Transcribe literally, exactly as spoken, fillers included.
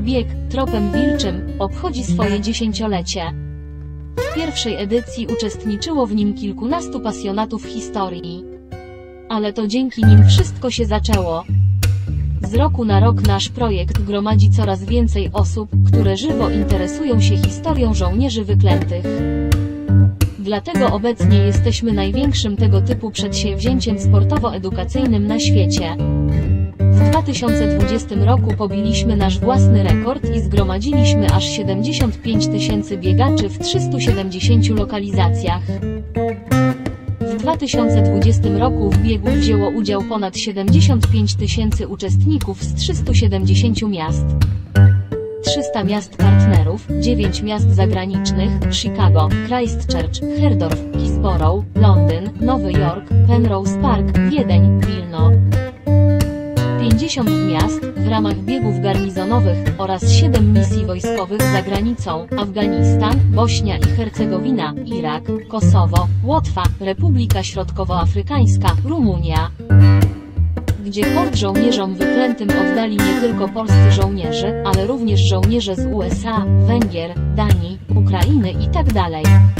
Bieg Tropem Wilczym obchodzi swoje dziesięciolecie. W pierwszej edycji uczestniczyło w nim kilkunastu pasjonatów historii. Ale to dzięki nim wszystko się zaczęło. Z roku na rok nasz projekt gromadzi coraz więcej osób, które żywo interesują się historią żołnierzy wyklętych. Dlatego obecnie jesteśmy największym tego typu przedsięwzięciem sportowo-edukacyjnym na świecie. W dwa tysiące dwudziestym roku pobiliśmy nasz własny rekord i zgromadziliśmy aż siedemdziesiąt pięć tysięcy biegaczy w trzystu siedemdziesięciu lokalizacjach. W dwa tysiące dwudziestym roku w biegu wzięło udział ponad siedemdziesiąt pięć tysięcy uczestników z trzystu siedemdziesięciu miast. trzysta miast partnerów, dziewięć miast zagranicznych, Chicago, Christchurch, Herdorf, Hillsborough, Londyn, Nowy Jork, Penrose Park, Wiedeń, Wilno. pięćdziesiąt miast w ramach biegów garnizonowych oraz siedem misji wojskowych za granicą: Afganistan, Bośnia i Hercegowina, Irak, Kosowo, Łotwa, Republika Środkowoafrykańska, Rumunia, gdzie hołd żołnierzom wyklętym oddali nie tylko polscy żołnierze, ale również żołnierze z U S A, Węgier, Danii, Ukrainy itd.